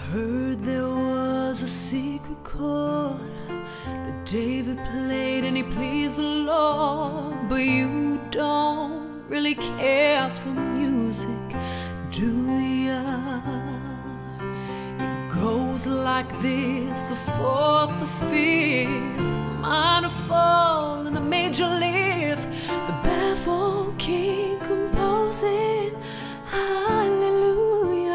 Heard there was a secret chord that David played and he pleased the Lord. But you don't really care for music, do ya? It goes like this: the fourth, the fifth, minor fall and the major lift, the baffled king composing hallelujah.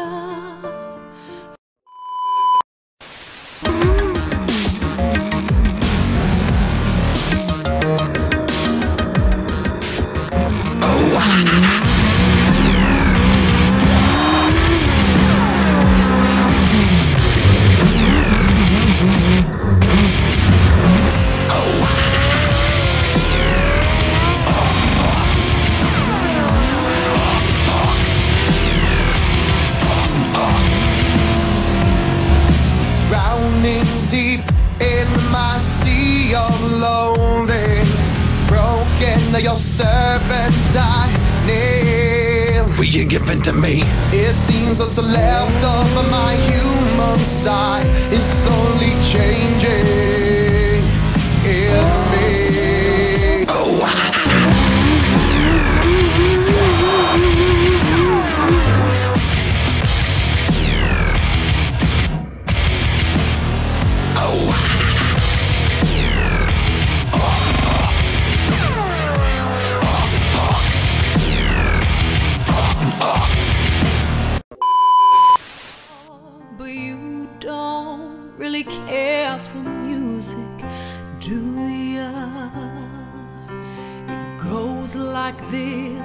Deep in my sea of loathing, broken, your servant I kneel. Will you give in to me? It seems what's left of my human side is slowly changing in me. Oh, But you don't really care for music, do ya? It goes like this.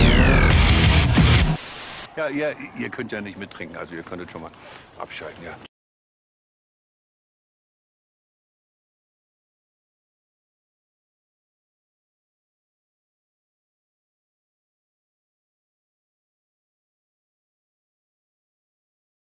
Ja, ihr könnt ja nicht mittrinken, also ihr könntet schon mal abschalten, ja.